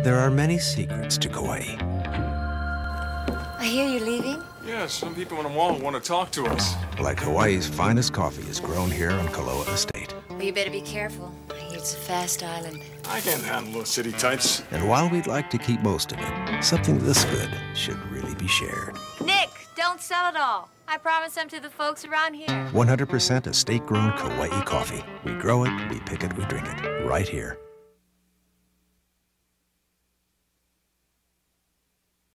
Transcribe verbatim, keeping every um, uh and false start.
There are many secrets to Kauai. I hear you're leaving. Yeah, some people in the mall want to talk to us. Like Hawaii's finest coffee is grown here on Kaloa Estate. Well, you better be careful. I hear it's a fast island. I can handle those city types. And while we'd like to keep most of it, something this good should really be shared. Nick, don't sell it all. I promise some to the folks around here. one hundred percent estate-grown Kauai coffee. We grow it, we pick it, we drink it. Right here.